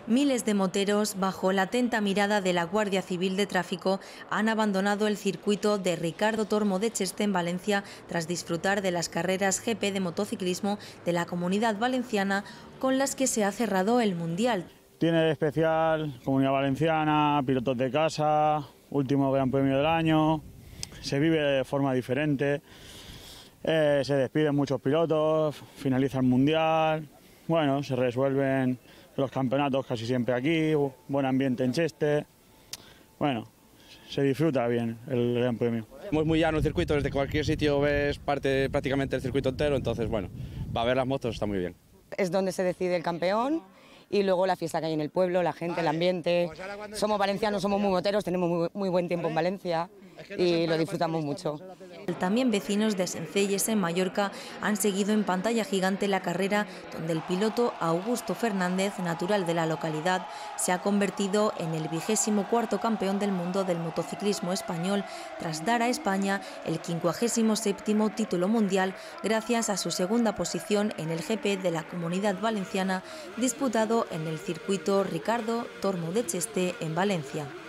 Miles de moteros, bajo la atenta mirada de la Guardia Civil de Tráfico, han abandonado el circuito de Ricardo Tormo de Cheste en Valencia tras disfrutar de las carreras GP de motociclismo de la Comunidad Valenciana, con las que se ha cerrado el Mundial. Tiene de especial Comunidad Valenciana, pilotos de casa, último Gran Premio del año, se vive de forma diferente, se despiden muchos pilotos, finaliza el Mundial, bueno, se resuelven los campeonatos casi siempre aquí, buen ambiente en Cheste, bueno, se disfruta bien el Gran Premio. Es muy llano el circuito, desde cualquier sitio ves parte prácticamente del circuito entero, entonces bueno, para ver las motos está muy bien. Es donde se decide el campeón y luego la fiesta que hay en el pueblo, la gente, el ambiente. Somos valencianos, somos muy moteros, tenemos muy buen tiempo en Valencia y lo disfrutamos mucho. También vecinos de Sencelles, en Mallorca, han seguido en pantalla gigante la carrera donde el piloto Augusto Fernández, natural de la localidad, se ha convertido en el 24º campeón del mundo del motociclismo español, tras dar a España el 57º título mundial gracias a su segunda posición en el GP de la Comunidad Valenciana, disputado en el circuito Ricardo Tormo de Cheste en Valencia.